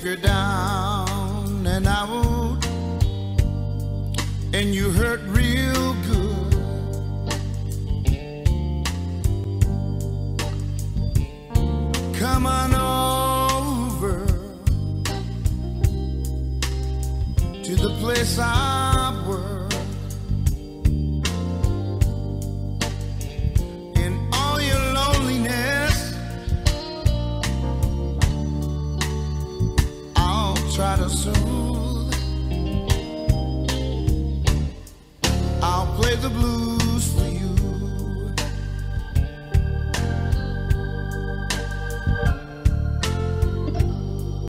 her down and out, and you hurt real good. Come on over to the place I work. In all your loneliness, I'll try to soothe. I'll play the blues